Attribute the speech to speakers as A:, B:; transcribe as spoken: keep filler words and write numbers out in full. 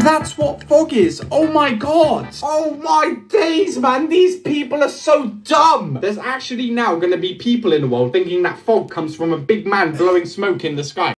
A: That's what fog is. Oh my god.
B: Oh my days, man. These people are so dumb.
A: There's actually now going to be people in the world thinking that fog comes from a big man blowing smoke in the sky.